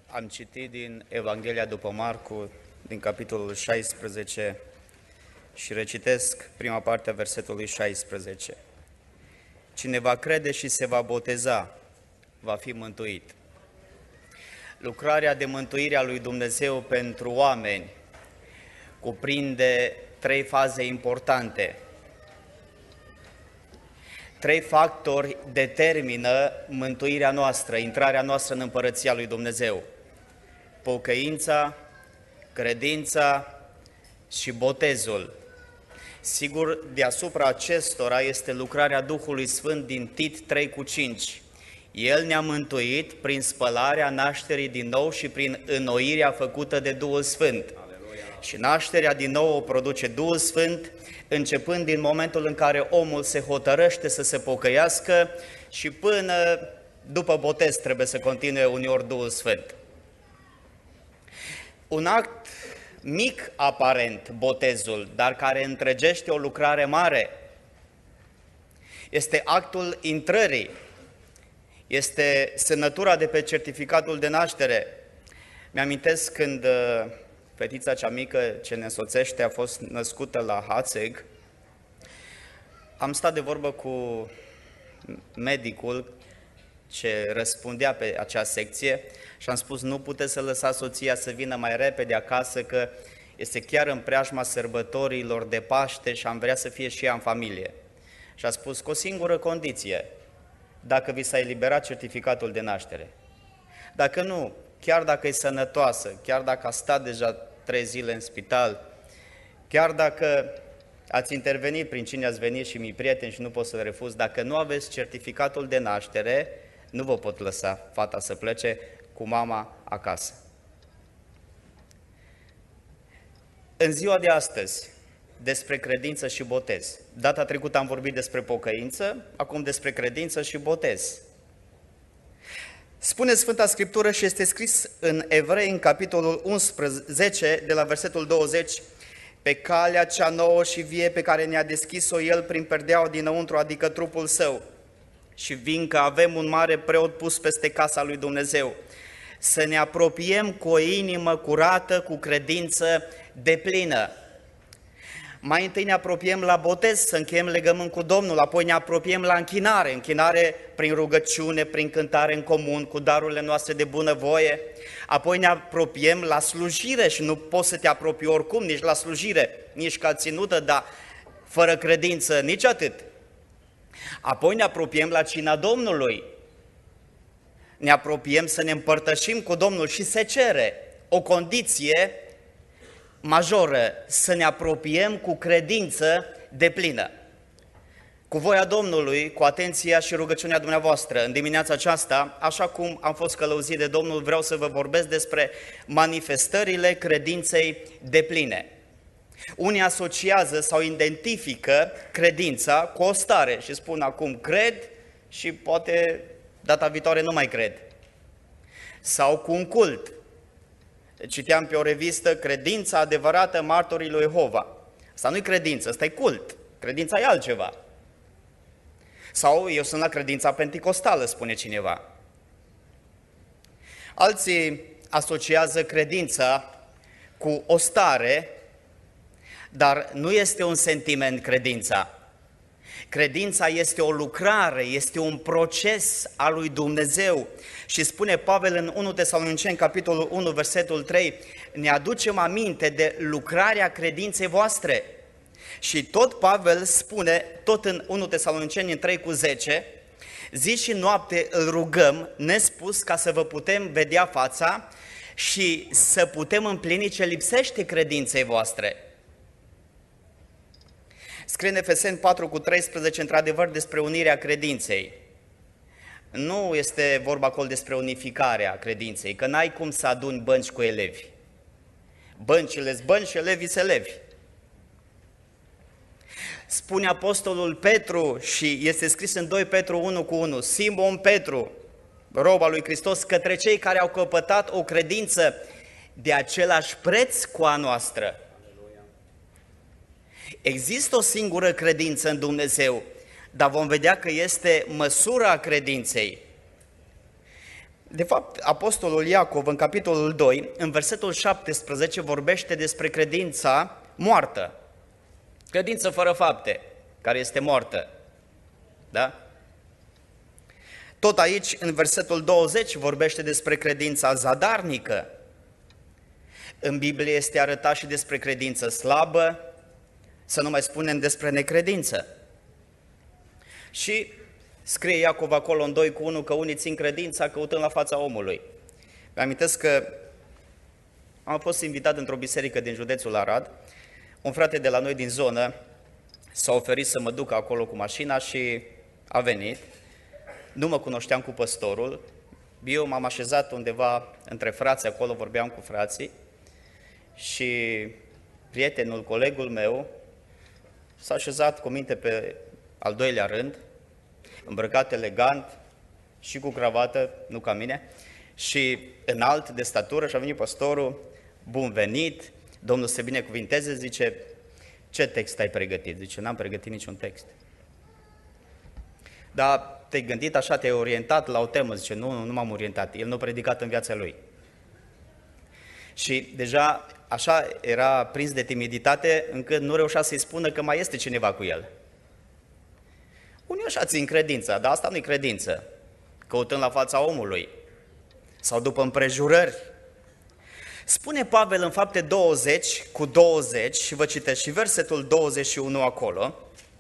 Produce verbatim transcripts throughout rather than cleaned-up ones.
Am citit din Evanghelia după Marcu, din capitolul șaisprezece, și recitesc prima parte a versetului șaisprezece. Cine va crede și se va boteza, va fi mântuit. Lucrarea de mântuire a lui Dumnezeu pentru oameni cuprinde trei faze importante. Trei factori determină mântuirea noastră, intrarea noastră în împărăția lui Dumnezeu. Pocăința, credința și botezul. Sigur, deasupra acestora este lucrarea Duhului Sfânt din Tit trei cu cinci. El ne-a mântuit prin spălarea nașterii din nou și prin înnoirea făcută de Duhul Sfânt. Aleluia. Și nașterea din nou o produce Duhul Sfânt, începând din momentul în care omul se hotărăște să se pocăiască și până după botez trebuie să continue uneori Duhul Sfânt. Un act mic aparent, botezul, dar care întregește o lucrare mare, este actul intrării, este semnătura de pe certificatul de naștere. Mi-amintesc când fetița cea mică ce ne însoțește a fost născută la Hațeg, am stat de vorbă cu medicul ce răspundea pe acea secție și am spus: nu puteți să lăsați soția să vină mai repede acasă, că este chiar în preajma sărbătorilor de Paște și am vrea să fie și ea în familie. Și a spus: cu o singură condiție, dacă vi s-a eliberat certificatul de naștere. Dacă nu, chiar dacă e sănătoasă, chiar dacă a stat deja trei zile în spital, chiar dacă ați intervenit prin cine ați venit și mi-i prieten și nu pot să-l refuz, dacă nu aveți certificatul de naștere, nu vă pot lăsa fata să plece cu mama acasă. În ziua de astăzi, despre credință și botez. Data trecută am vorbit despre pocăință, acum despre credință și botez. Spune Sfânta Scriptură și este scris în Evrei, în capitolul unsprezece, de la versetul douăzeci, pe calea cea nouă și vie pe care ne-a deschis-o El prin perdeaua dinăuntru, adică trupul Său. Și fiindcă avem un mare preot pus peste casa lui Dumnezeu, să ne apropiem cu o inimă curată, cu credință deplină. Mai întâi ne apropiem la botez, să încheiem legământ cu Domnul, apoi ne apropiem la închinare, închinare prin rugăciune, prin cântare în comun, cu darurile noastre de bunăvoie, apoi ne apropiem la slujire și nu poți să te apropii oricum, nici la slujire, nici ca ținută, dar fără credință, nici atât. Apoi ne apropiem la cina Domnului, ne apropiem să ne împărtășim cu Domnul și se cere o condiție majoră, să ne apropiem cu credință deplină. Cu voia Domnului, cu atenția și rugăciunea dumneavoastră, în dimineața aceasta, așa cum am fost călăuzit de Domnul, vreau să vă vorbesc despre manifestările credinței depline. Unii asociază sau identifică credința cu o stare și spun acum cred și poate data viitoare nu mai cred. Sau cu un cult. Citeam pe o revistă Credința adevărată martorii lui Jehova. Asta nu-i credință, asta e cult. Credința e altceva. Sau eu sunt la credința penticostală, spune cineva. Alții asociază credința cu o stare, dar nu este un sentiment credința. Credința este o lucrare, este un proces al lui Dumnezeu. Și spune Pavel în întâi Tesaloniceni, capitolul unu, versetul trei, ne aducem aminte de lucrarea credinței voastre. Și tot Pavel spune, tot în întâi Tesaloniceni trei cu zece, zi și noapte îl rugăm nespus ca să vă putem vedea fața și să putem împlini ce lipsește credinței voastre. Scrie în Efeseni patru cu treisprezece, într-adevăr, despre unirea credinței. Nu este vorba acolo despre unificarea credinței, că n-ai cum să aduni bănci cu elevi. Băncile-s bănci și elevii-s elevi. Spune apostolul Petru și este scris în doi Petru unu cu unu, Simon Petru, rob al lui Hristos, către cei care au căpătat o credință de același preț cu a noastră. Există o singură credință în Dumnezeu, dar vom vedea că este măsura credinței. De fapt, apostolul Iacov, în capitolul doi, în versetul șaptesprezece, vorbește despre credința moartă. Credință fără fapte, care este moartă. Da? Tot aici, în versetul douăzeci, vorbește despre credința zadarnică. În Biblie este arătat și despre credință slabă, să nu mai spunem despre necredință. Și scrie Iacov acolo în doi cu unu că unii țin credința căutând la fața omului. Vă amintesc că am fost invitat într-o biserică din județul Arad. Un frate de la noi din zonă s-a oferit să mă ducă acolo cu mașina și a venit. Nu mă cunoșteam cu păstorul. Eu m-am așezat undeva între frații, acolo vorbeam cu frații și prietenul, colegul meu, s-a așezat cu minte pe al doilea rând, îmbrăcat elegant și cu cravată, nu ca mine, și înalt de statură, și a venit păstorul, bun venit, Domnul se binecuvinteze, zice, ce text ai pregătit? Zice, n-am pregătit niciun text. Dar te-ai gândit așa, te-ai orientat la o temă? Zice, nu, nu m-am orientat, el nu a predicat în viața lui. Și deja așa era prins de timiditate, încât nu reușea să-i spună că mai este cineva cu el. Unii așa țin credința, dar asta nu-i credință, căutând la fața omului sau după împrejurări. Spune Pavel în Fapte douăzeci cu douăzeci, și vă citesc și versetul douăzeci și unu acolo: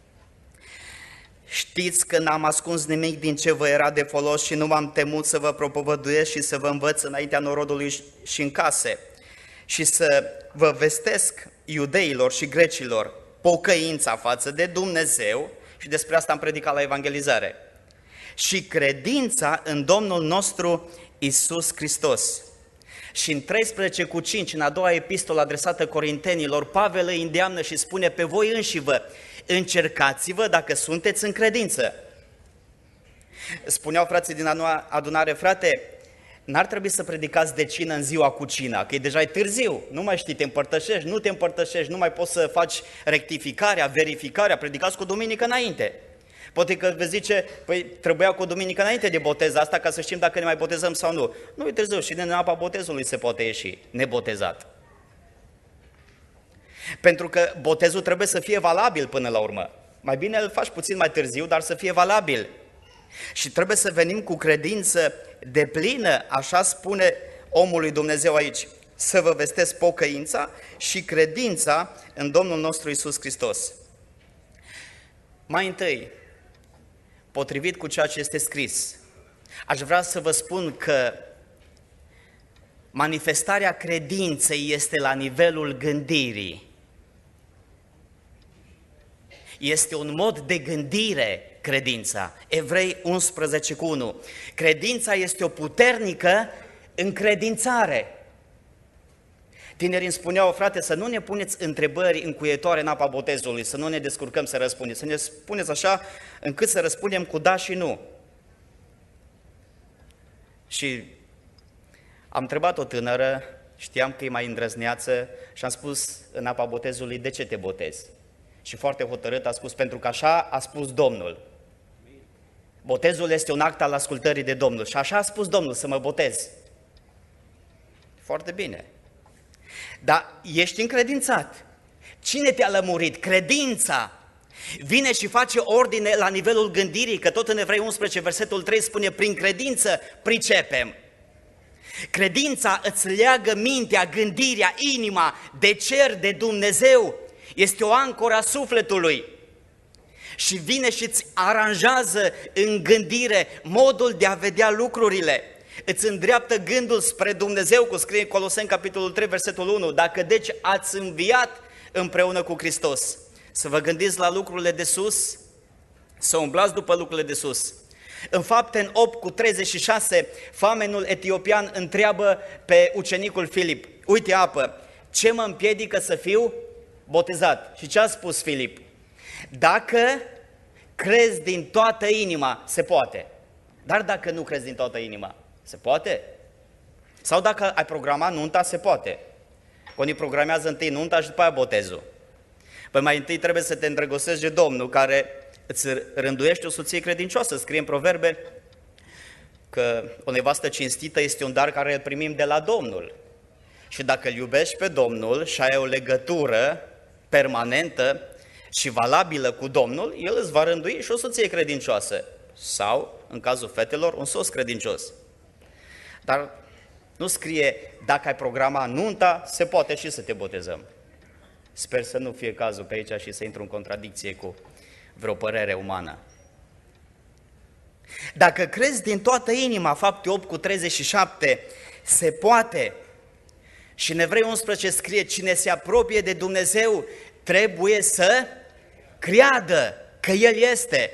știți că n-am ascuns nimic din ce vă era de folos și nu m-am temut să vă propovăduiesc și să vă învăț înaintea norodului și în case și să vă vestesc iudeilor și grecilor pocăința față de Dumnezeu, și despre asta am predicat la evangelizare, și credința în Domnul nostru Iisus Hristos. Și în treisprezece cu cinci, în a doua epistolă adresată Corintenilor, Pavel îi îndeamnă și spune: pe voi înșivă încercați-vă dacă sunteți în credință. Spuneau frații din adunare: frate, n-ar trebui să predicați de cină în ziua cu cina, că e deja târziu, nu mai știi, te împărtășești, nu te împărtășești, nu mai poți să faci rectificarea, verificarea, predicați cu o duminică înainte. Poate că vă zice, păi trebuia cu o duminică înainte de botez asta ca să știm dacă ne mai botezăm sau nu. Nu e târziu, și din apa botezului se poate ieși nebotezat. Pentru că botezul trebuie să fie valabil până la urmă. Mai bine îl faci puțin mai târziu, dar să fie valabil. Și trebuie să venim cu credință deplină, așa spune omul lui Dumnezeu aici, să vă vestesc pocăința și credința în Domnul nostru Iisus Hristos. Mai întâi, potrivit cu ceea ce este scris, aș vrea să vă spun că manifestarea credinței este la nivelul gândirii. Este un mod de gândire, credința. Evrei unsprezece cu unu. Credința este o puternică încredințare. Tinerii îmi spuneau: frate, să nu ne puneți întrebări încuietoare în apa botezului, să nu ne descurcăm să răspundem, să ne spuneți așa încât să răspundem cu da și nu. Și am întrebat o tânără, știam că e mai îndrăzneață, și am spus în apa botezului: de ce te botezi? Și foarte hotărât a spus: pentru că așa a spus Domnul. Botezul este un act al ascultării de Domnul și așa a spus Domnul să mă botez. Foarte bine. Dar ești încredințat. Cine te-a lămurit? Credința vine și face ordine la nivelul gândirii, că tot în Evrei unsprezece, versetul trei spune: prin credință pricepem. Credința îți leagă mintea, gândirea, inima de cer, de Dumnezeu. Este o ancoră a sufletului și vine și îți aranjează în gândire modul de a vedea lucrurile. Îți îndreaptă gândul spre Dumnezeu, cum scrie în Coloseni, capitolul trei, versetul unu. Dacă deci ați înviat împreună cu Hristos, să vă gândiți la lucrurile de sus, să umblați după lucrurile de sus. În Fapte în opt cu treizeci și șase, famenul etiopian întreabă pe ucenicul Filip: uite apă, ce mă împiedică să fiu botezat? Și ce a spus Filip? Dacă crezi din toată inima, se poate. Dar dacă nu crezi din toată inima, se poate? Sau dacă ai programat nunta, se poate. Unii programează întâi nunta și după aia botezul. Păi mai întâi trebuie să te îndrăgostești de Domnul, care îți rânduiește o soție credincioasă. Scrie în Proverbe că o nevastă cinstită este un dar care îl primim de la Domnul. Și dacă îl iubești pe Domnul și ai o legătură permanentă și valabilă cu Domnul, El îți va rândui și o soție credincioasă. Sau, în cazul fetelor, un soț credincios. Dar nu scrie, dacă ai programa nunta, se poate și să te botezăm. Sper să nu fie cazul pe aici și să intru în contradicție cu vreo părere umană. Dacă crezi din toată inima, Fapte opt cu treizeci și șapte, se poate. Și în Evrei unsprezece scrie, cine se apropie de Dumnezeu trebuie să creadă că El este.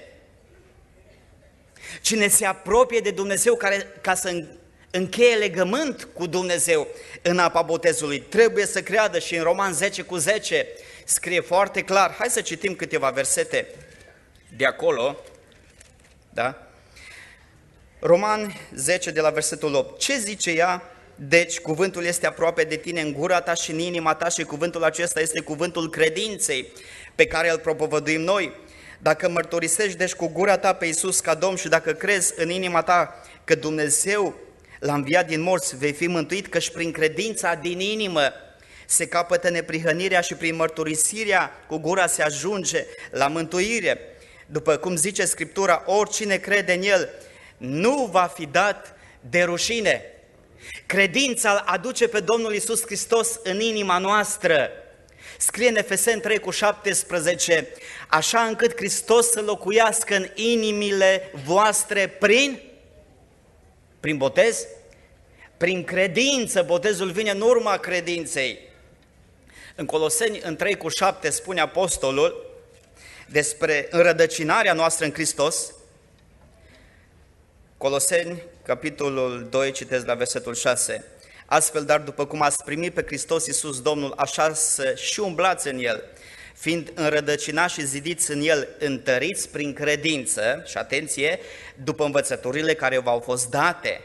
Cine se apropie de Dumnezeu care, ca să încheie legământ cu Dumnezeu în apa botezului, trebuie să creadă. Și în Roman zece cu zece scrie foarte clar. Hai să citim câteva versete de acolo. Da? Roman zece de la versetul opt. Ce zice ea? Deci cuvântul este aproape de tine în gura ta și în inima ta și cuvântul acesta este cuvântul credinței pe care îl propovăduim noi. Dacă mărturisești deci cu gura ta pe Iisus ca Domn și dacă crezi în inima ta că Dumnezeu l-a înviat din morți, vei fi mântuit, căci prin credința din inimă se capătă neprihănirea și prin mărturisirea cu gura se ajunge la mântuire. După cum zice Scriptura, oricine crede în El nu va fi dat de rușine. Credința aduce pe Domnul Iisus Hristos în inima noastră. Scrie în Efeseni trei cu șaptesprezece, așa încât Hristos să locuiască în inimile voastre prin, prin botez, prin credință. Botezul vine în urma credinței. În Coloseni, în trei cu șapte, spune apostolul despre înrădăcinarea noastră în Hristos. Coloseni, capitolul doi, citesc la versetul șase. Astfel, dar după cum ați primit pe Hristos Iisus Domnul, așa să și umblați în El, fiind înrădăcinați și zidiți în El, întăriți prin credință, și atenție, după învățăturile care v-au fost date.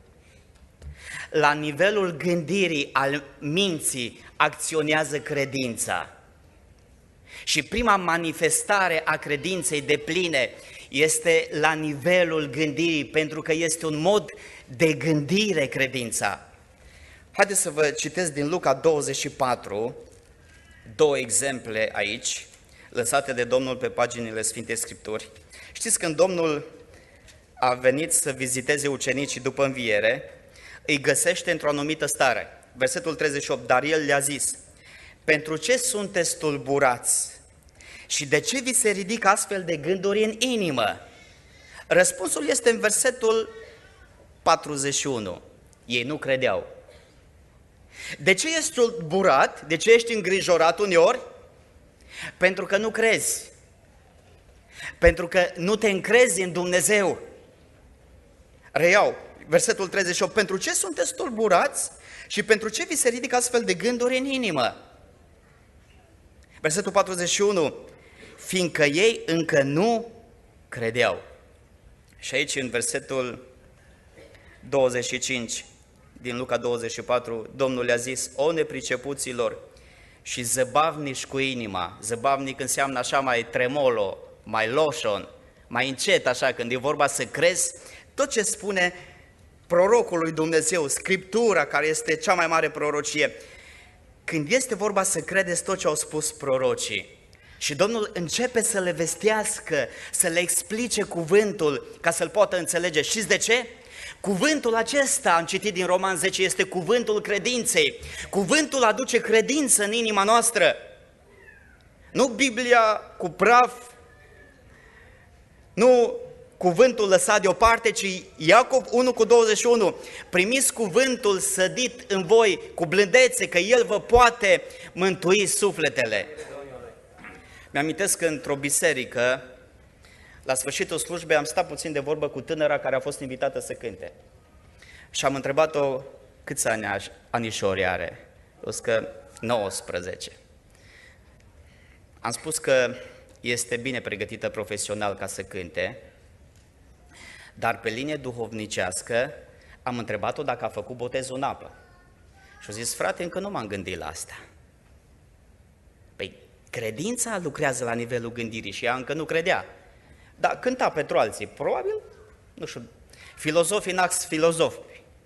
La nivelul gândirii, al minții, acționează credința. Și prima manifestare a credinței depline este la nivelul gândirii, pentru că este un mod de gândire credința. Haideți să vă citesc din Luca douăzeci și patru, două exemple aici, lăsate de Domnul pe paginile Sfintei Scripturi. Știți, când Domnul a venit să viziteze ucenicii după înviere, îi găsește într-o anumită stare. Versetul treizeci și opt, dar El le-a zis, pentru ce sunteți tulburați și de ce vi se ridică astfel de gânduri în inimă? Răspunsul este în versetul patruzeci și unu. Ei nu credeau. De ce ești tulburat? De ce ești îngrijorat uneori? Pentru că nu crezi. Pentru că nu te încrezi în Dumnezeu. Reiau, versetul treizeci și opt. Pentru ce sunteți tulburați și pentru ce vi se ridică astfel de gânduri în inimă? Versetul patruzeci și unu. Fiindcă ei încă nu credeau. Și aici în versetul douăzeci și cinci din Luca douăzeci și patru, Domnul le-a zis, o nepricepuților și zăbavnici cu inima. Zăbavnic înseamnă așa mai tremolo, mai loșon, mai încet așa, când e vorba să crezi tot ce spune prorocul lui Dumnezeu, Scriptura, care este cea mai mare prorocie. Când este vorba să credeți tot ce au spus prorocii, și Domnul începe să le vestească, să le explice cuvântul ca să-l poată înțelege. Știți de ce? Cuvântul acesta, am citit din Roman zece, este cuvântul credinței. Cuvântul aduce credință în inima noastră. Nu Biblia cu praf, nu cuvântul lăsat deoparte, ci Iacov unu cu douăzeci și unu. Primiți cuvântul sădit în voi cu blândețe, că El vă poate mântui sufletele. Mi-amintesc că într-o biserică, la sfârșitul slujbei, am stat puțin de vorbă cu tânăra care a fost invitată să cânte. Și am întrebat-o câți ani anișori are. O spus că nouăsprezece. Am spus că este bine pregătită profesional ca să cânte, dar pe linie duhovnicească am întrebat-o dacă a făcut botezul în apă. Și a zis, frate, încă nu m-am gândit la asta. Păi, credința lucrează la nivelul gândirii și ea încă nu credea. Dar cânta pentru alții, probabil, nu știu, Filozofii nax filozofi.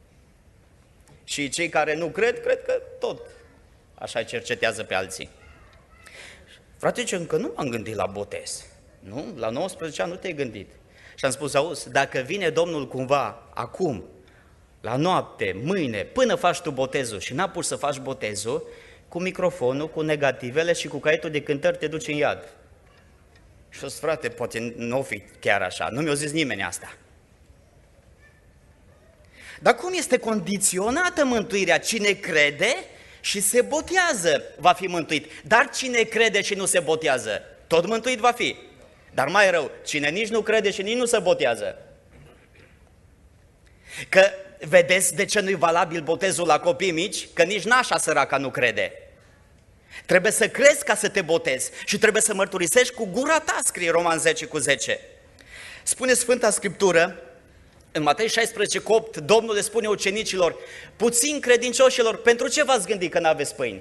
Și cei care nu cred, cred că tot așa cercetează pe alții. Frate, ce încă nu m-am gândit la botez. Nu? La nouăsprezece ani nu te-ai gândit. Și am spus, auzi, dacă vine Domnul cumva, acum, la noapte, mâine, până faci tu botezul și n-apuci să faci botezul, cu microfonul, cu negativele și cu caietul de cântări te duci în iad. Și o frate, poate nu o fi chiar așa, nu mi-a zis nimeni asta. Dar cum este condiționată mântuirea? Cine crede și se botează va fi mântuit. Dar cine crede și nu se botează, tot mântuit va fi. Dar mai rău, cine nici nu crede și nici nu se botează. Că vedeți de ce nu-i valabil botezul la copii mici? Că nici nașa săraca nu crede. Trebuie să crezi ca să te botezi și trebuie să mărturisești cu gura ta, scrie Roman zece cu zece. Spune Sfânta Scriptură, în Matei șaisprezece cu opt, Domnul le spune ucenicilor, puțin credincioșilor, pentru ce v-ați gândit că n-aveți pâini?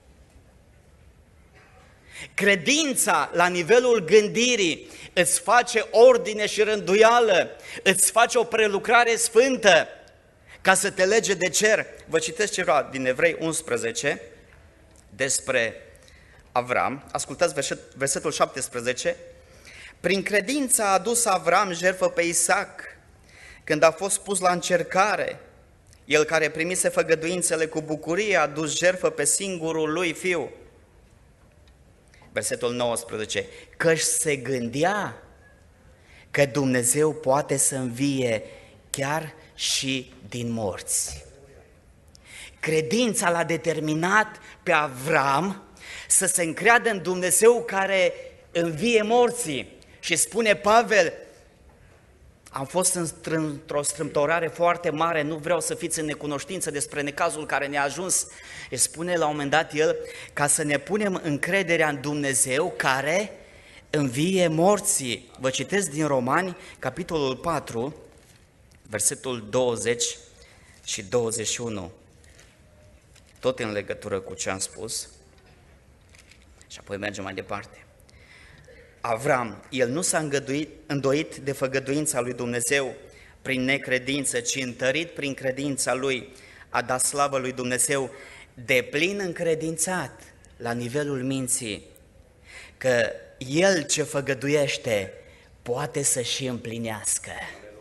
Credința la nivelul gândirii îți face ordine și rânduială, îți face o prelucrare sfântă ca să te lege de cer. Vă citesc ceva din Evrei unsprezece despre Avram. Ascultați verset, versetul șaptesprezece. Prin credință a adus Avram jertfă pe Isaac când a fost pus la încercare. El care primise făgăduințele cu bucurie a adus jertfă pe singurul lui fiu. Versetul nouăsprezece, căci se gândea că Dumnezeu poate să învie chiar și din morți. Credința l-a determinat pe Avram să se încreadă în Dumnezeu care învie morții. Și spune Pavel, am fost într-o strâmtorare foarte mare, nu vreau să fiți în necunoștință despre necazul care ne-a ajuns. Și spune la un moment dat el, ca să ne punem încrederea în Dumnezeu care învie morții. Vă citesc din Romani, capitolul patru, versetul douăzeci și douăzeci și unu. Tot în legătură cu ce am spus. Și apoi mergem mai departe. Avram, el nu s-a îngăduit, îndoit de făgăduința lui Dumnezeu prin necredință, ci întărit prin credința lui, a dat slavă lui Dumnezeu, deplin încredințat la nivelul minții, că el ce făgăduiește poate să și împlinească.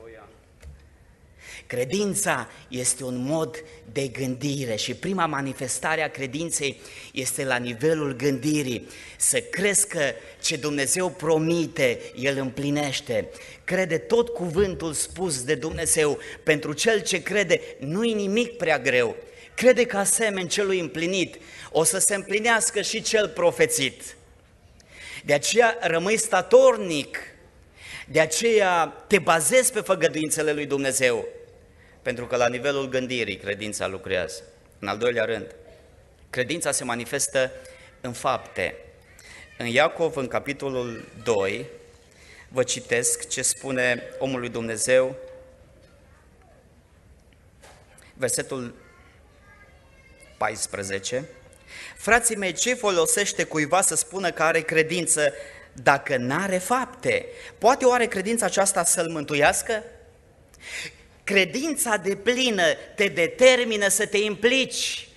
Credința este un mod de gândire și prima manifestare a credinței este la nivelul gândirii. Să crezi că ce Dumnezeu promite, El împlinește. Crede tot cuvântul spus de Dumnezeu. Pentru cel ce crede, nu-i nimic prea greu. Crede că asemeni celui împlinit o să se împlinească și cel profețit. De aceea rămâi statornic, de aceea te bazezi pe făgăduințele lui Dumnezeu. Pentru că la nivelul gândirii credința lucrează. În al doilea rând, credința se manifestă în fapte. În Iacov, în capitolul doi, vă citesc ce spune omul lui Dumnezeu, versetul paisprezece. Frații mei, ce folosește cuiva să spună că are credință dacă n-are fapte? Poate oare credința aceasta să-l mântuiască? Credința deplină te determină să te implici.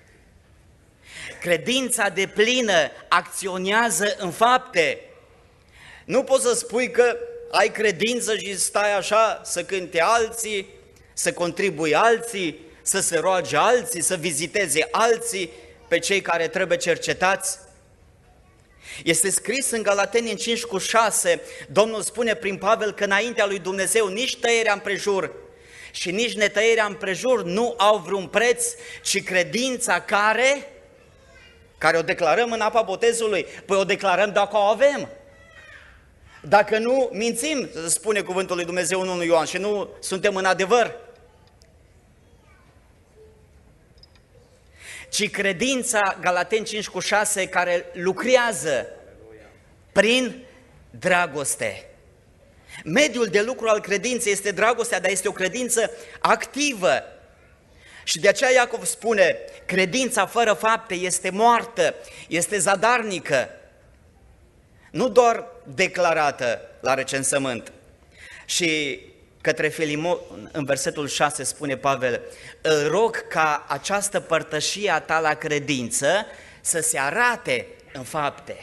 Credința deplină acționează în fapte. Nu poți să spui că ai credință și stai așa să cânte alții, să contribui alții, să se roage alții, să viziteze alții pe cei care trebuie cercetați. Este scris în Galateni în cinci cu șase, Domnul spune prin Pavel că înaintea lui Dumnezeu nici tăierea împrejur și nici netăierea împrejur nu au vreun preț, ci credința care, care o declarăm în apa botezului. Păi o declarăm dacă o avem. Dacă nu, mințim, spune cuvântul lui Dumnezeu în unu Ioan, și nu suntem în adevăr. Ci credința, Galateni cinci cu șase, care lucrează prin dragoste. Mediul de lucru al credinței este dragostea, dar este o credință activă. Și de aceea Iacov spune, credința fără fapte este moartă, este zadarnică, nu doar declarată la recensământ. Și către Filimon, în versetul șase spune Pavel, îl rog ca această părtășie a ta la credință să se arate în fapte.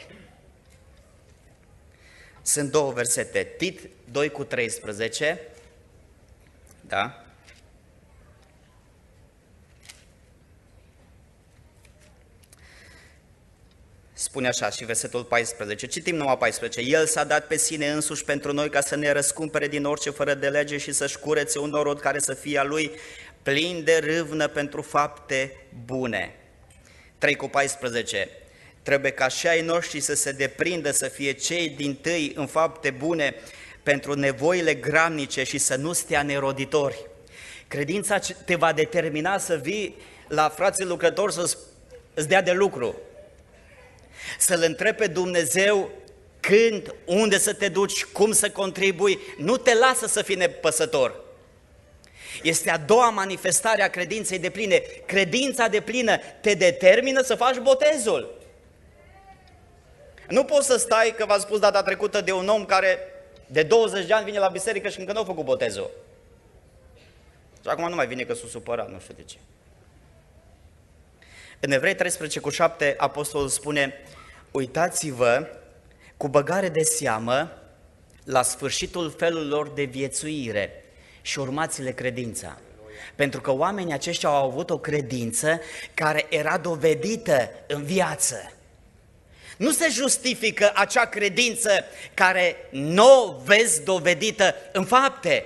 Sunt două versete, Tit doi cu treisprezece, da? Spune așa și versetul paisprezece, citim numai paisprezece, El s-a dat pe sine însuși pentru noi ca să ne răscumpere din orice fără de lege și să-și curețe un norod care să fie a Lui plin de râvnă pentru fapte bune. trei cu paisprezece, trebuie ca și ai noștri să se deprindă să fie cei dintâi în fapte bune pentru nevoile gramnice și să nu stea neroditori. Credința te va determina să vii la frații lucrători să îți dea de lucru, să-L întrebi pe Dumnezeu când, unde să te duci, cum să contribui, nu te lasă să fii nepăsător. Este a doua manifestare a credinței depline. Credința deplină te determină să faci botezul. Nu poți să stai, că v-am spus data trecută de un om care de douăzeci de ani vine la biserică și încă nu a făcut botezul. Și acum nu mai vine că s-o supărat, nu știu de ce. În Evrei treisprezece cu șapte, apostolul spune, uitați-vă cu băgare de seamă la sfârșitul felurilor de viețuire și urmați-le credința. Pentru că oamenii aceștia au avut o credință care era dovedită în viață. Nu se justifică acea credință care nu o vezi dovedită în fapte.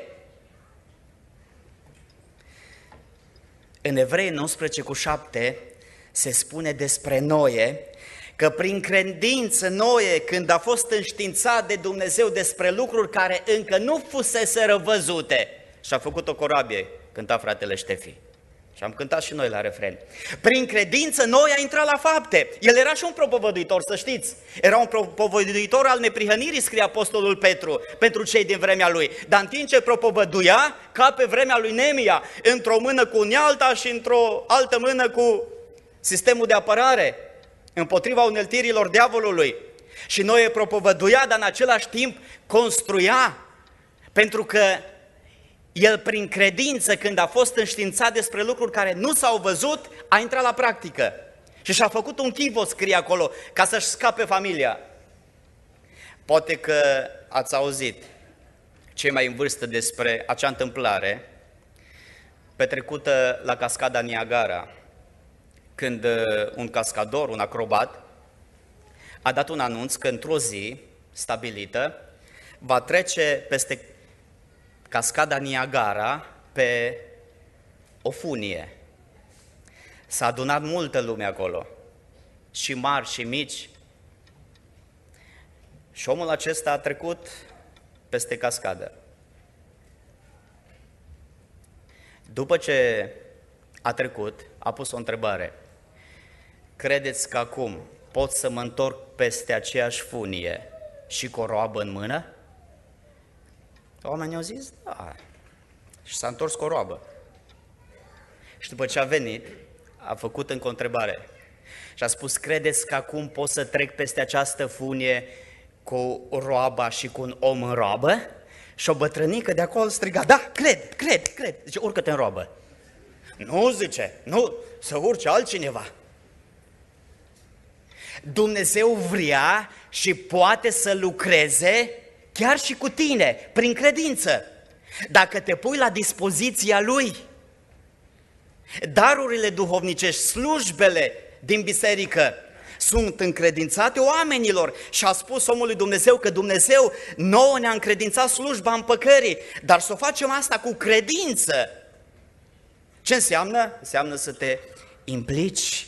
În Evrei nouăsprezece cu șapte se spune despre Noe că prin credință Noe, când a fost înștiințat de Dumnezeu despre lucruri care încă nu fuseseră văzute, și-a făcut o corabie, cânta fratele Ștefi. Și am cântat și noi la refren. Prin credință Noe a intrat la fapte. El era și un propovăduitor, să știți. Era un propovăduitor al neprihănirii, scrie apostolul Petru, pentru cei din vremea lui. Dar în timp ce propovăduia, ca pe vremea lui Nemia, într-o mână cu unealta și într-o altă mână cu sistemul de apărare, împotriva uneltirilor diavolului. Și Noe propovăduia, dar în același timp construia, pentru că el prin credință, când a fost înștiințat despre lucruri care nu s-au văzut, a intrat la practică. Și și-a făcut un chivot, scrie acolo, ca să-și scape familia. Poate că ați auzit, cei mai în vârstă, despre acea întâmplare petrecută la cascada Niagara, când un cascador, un acrobat, a dat un anunț că într-o zi stabilită va trece peste cascada Niagara pe o funie. S-a adunat multă lume acolo, și mari și mici. Și omul acesta a trecut peste cascadă. După ce a trecut, a pus o întrebare. Credeți că acum pot să mă întorc peste aceeași funie și cu o roabă în mână? Oamenii au zis, da, și s-a întors cu o roabă. Și după ce a venit, a făcut încă o întrebare și a spus, credeți că acum pot să trec peste această funie cu roaba și cu un om în roabă? Și o bătrânică de acolo striga, da, cred, cred, cred. Zice, urcă-te în roabă. Nu, zice, nu, să urce altcineva. Dumnezeu vrea și poate să lucreze chiar și cu tine, prin credință, dacă te pui la dispoziția Lui. Darurile duhovnicești, slujbele din biserică sunt încredințate oamenilor și a spus omul lui Dumnezeu că Dumnezeu nouă ne-a încredințat slujba împăcării, dar să o facem asta cu credință. Ce înseamnă? Înseamnă să te implici.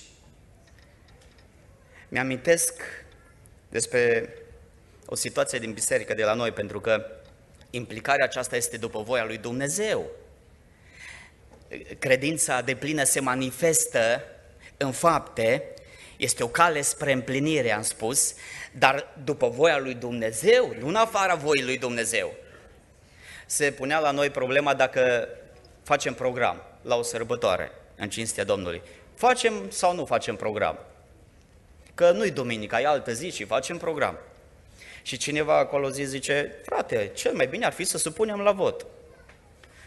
Mi-amintesc despre o situație din biserică de la noi, pentru că implicarea aceasta este după voia lui Dumnezeu. Credința deplină se manifestă în fapte, este o cale spre împlinire, am spus, dar după voia lui Dumnezeu, nu în afara voii lui Dumnezeu. Se punea la noi problema dacă facem program la o sărbătoare, în cinstea Domnului. Facem sau nu facem program? Că nu-i duminica, e altă zi și facem program. Și cineva acolo zi zice, frate, cel mai bine ar fi să supunem la vot.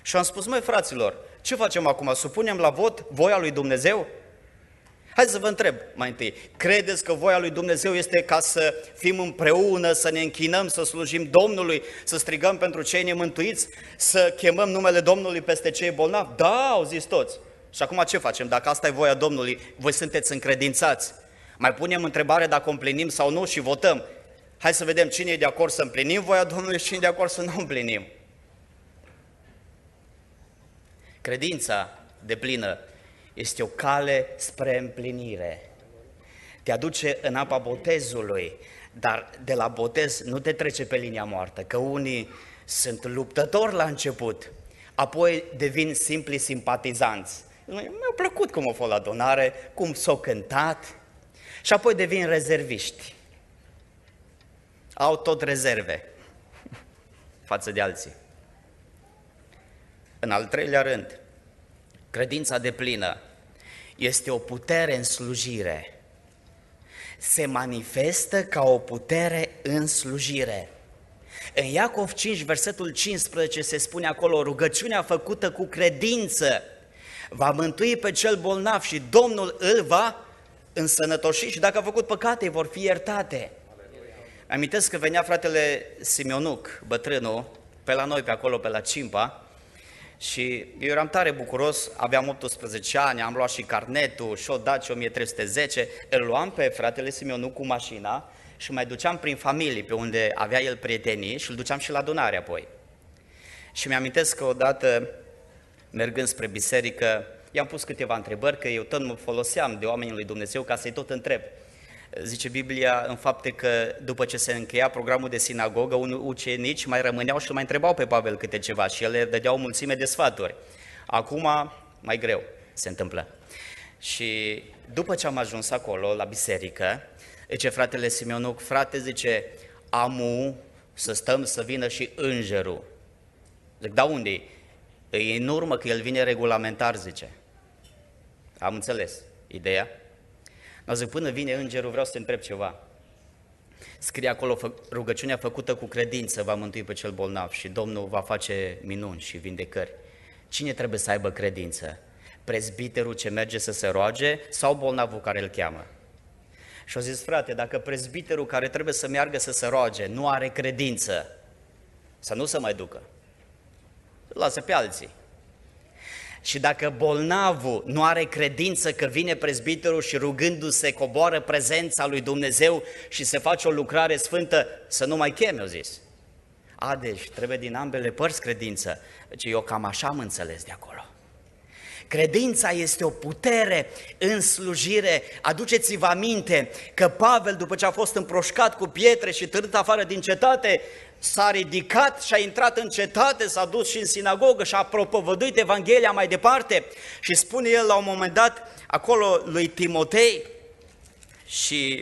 Și am spus, măi fraților, ce facem acum? Supunem la vot voia lui Dumnezeu? Hai să vă întreb mai întâi, credeți că voia lui Dumnezeu este ca să fim împreună, să ne închinăm, să slujim Domnului, să strigăm pentru cei nemântuiți, să chemăm numele Domnului peste cei bolnavi? Da, au zis toți. Și acum ce facem? Dacă asta e voia Domnului, voi sunteți încredințați. Mai punem întrebare dacă o împlinim sau nu și votăm. Hai să vedem cine e de acord să împlinim voia Domnului și cine e de acord să nu împlinim. Credința deplină este o cale spre împlinire. Te aduce în apa botezului, dar de la botez nu te trece pe linia moartă, că unii sunt luptători la început, apoi devin simpli simpatizanți. Mi-a plăcut cum a fost la adunare, cum s-au cântat și apoi devin rezerviști. Au tot rezerve față de alții. În al treilea rând, credința deplină este o putere în slujire. Se manifestă ca o putere în slujire. În Iacov cinci, versetul cincisprezece, se spune acolo, rugăciunea făcută cu credință va mântui pe cel bolnav și Domnul îl va însănătoși și dacă a făcut păcate, vor fi iertate. Amintesc că venea fratele Simionuc, bătrânul, pe la noi, pe acolo, pe la Cimpa, și eu eram tare bucuros, aveam optsprezece ani, am luat și carnetul, și o Dacia o mie trei sute zece, îl luam pe fratele Simionuc cu mașina și mai duceam prin familii, pe unde avea el prietenii și îl duceam și la adunare apoi. Și mi-amintesc că odată, mergând spre biserică, i-am pus câteva întrebări, că eu tot mă foloseam de oamenii lui Dumnezeu ca să-i tot întreb. Zice Biblia în fapte că după ce se încheia programul de sinagogă, unii ucenici mai rămâneau și îl mai întrebau pe Pavel câte ceva și el le dădea o mulțime de sfaturi. Acum mai greu se întâmplă. Și după ce am ajuns acolo, la biserică, zice fratele Simionuc, frate, zice, amu să stăm să vină și îngerul. Zic, da unde-i? E în urmă că el vine regulamentar, zice. Am înțeles ideea. Dar zic, până vine îngerul, vreau să te întreb ceva. Scrie acolo, rugăciunea făcută cu credință va mântui pe cel bolnav și Domnul va face minuni și vindecări. Cine trebuie să aibă credință? Prezbiterul ce merge să se roage sau bolnavul care îl cheamă? Și au zis, frate, dacă prezbiterul care trebuie să meargă să se roage nu are credință, să nu se mai ducă, lasă pe alții. Și dacă bolnavul nu are credință că vine prezbiterul și rugându-se coboară prezența lui Dumnezeu și se face o lucrare sfântă, să nu mai cheme, au zis. A, deci trebuie din ambele părți credință. Deci eu cam așa am înțeles de acolo. Credința este o putere în slujire. Aduceți-vă aminte că Pavel, după ce a fost împroșcat cu pietre și târât afară din cetate, s-a ridicat și a intrat în cetate, s-a dus și în sinagogă și a propovăduit Evanghelia mai departe și spune el la un moment dat acolo lui Timotei și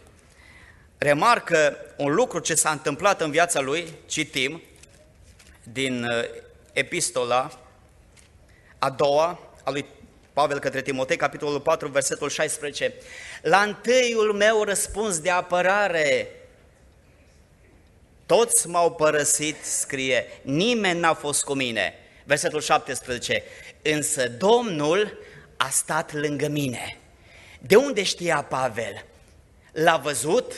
remarcă un lucru ce s-a întâmplat în viața lui, citim din epistola a doua a lui Pavel către Timotei, capitolul patru, versetul șaisprezece. La întâiul meu răspuns de apărare, toți m-au părăsit, scrie, nimeni n-a fost cu mine. Versetul șaptesprezece, însă Domnul a stat lângă mine. De unde știa Pavel? L-a văzut?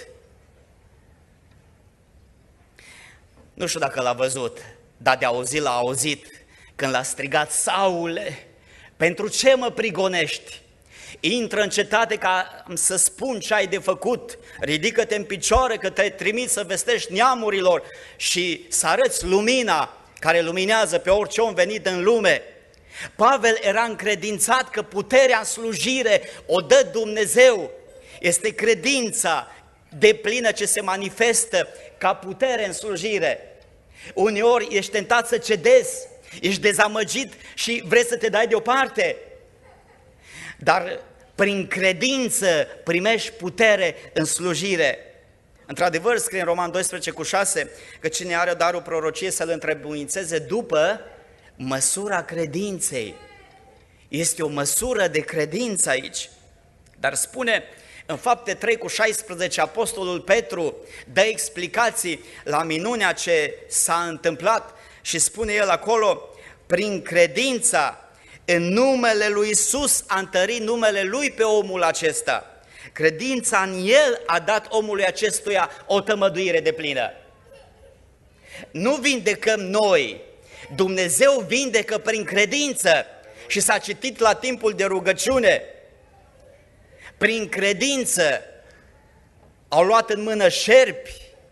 Nu știu dacă l-a văzut, dar de auzit l-a auzit când l-a strigat, Saule, pentru ce mă prigonești? Intră în cetate ca să spun ce ai de făcut, ridică-te în picioare că te-ai trimis să vestești neamurilor și să arăți lumina care luminează pe orice om venit în lume. Pavel era încredințat că puterea în slujire o dă Dumnezeu. Este credința deplină ce se manifestă ca putere în slujire. Uneori ești tentat să cedezi, ești dezamăgit și vrei să te dai deoparte, dar prin credință primești putere în slujire. Într-adevăr, scrie în Roman doisprezece cu șase, că cine are darul prorociei să-l întrebuințeze după măsura credinței. Este o măsură de credință aici, dar spune în Fapte trei cu șaisprezece, apostolul Petru dă explicații la minunea ce s-a întâmplat și spune el acolo, prin credința în numele lui Iisus a întărit numele lui pe omul acesta. Credința în el a dat omului acestuia o tămăduire deplină. Nu vindecăm noi, Dumnezeu vindecă prin credință și s-a citit la timpul de rugăciune. Prin credință au luat în mână șerpi.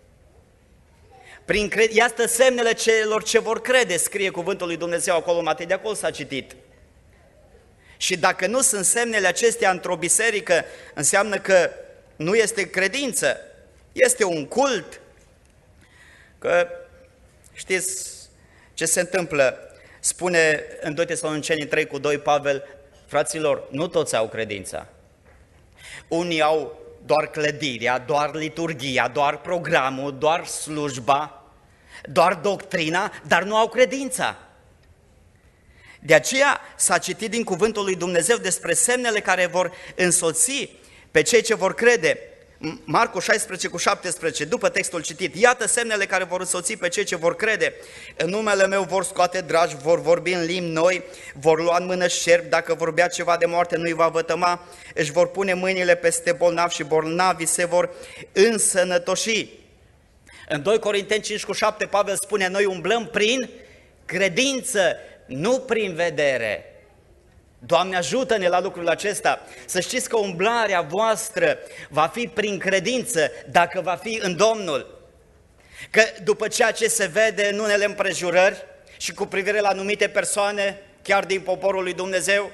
Prin cred... Iată semnele celor ce vor crede, scrie cuvântul lui Dumnezeu acolo, Matei, de acolo s-a citit. Și dacă nu sunt semnele acestea într-o biserică, înseamnă că nu este credință, este un cult. Că știți ce se întâmplă? Spune în doi Tesaloniceni trei cu doi Pavel, fraților, nu toți au credința. Unii au doar clădirea, doar liturghia, doar programul, doar slujba, doar doctrina, dar nu au credința. De aceea s-a citit din cuvântul lui Dumnezeu despre semnele care vor însoți pe cei ce vor crede. Marcu șaisprezece cu șaptesprezece, după textul citit, iată semnele care vor însoți pe cei ce vor crede. În numele meu vor scoate dragi, vor vorbi în limbi noi, vor lua în mână șerpi, dacă vorbea ceva de moarte nu-i va vătăma, își vor pune mâinile peste bolnavi și bolnavii se vor însănătoși. În doi Corinteni cinci cu șapte, Pavel spune, noi umblăm prin credință, nu prin vedere. Doamne, ajută-ne la lucrul acesta. Să știți că umblarea voastră va fi prin credință dacă va fi în Domnul. Că după ceea ce se vede în unele împrejurări și cu privire la anumite persoane, chiar din poporul lui Dumnezeu,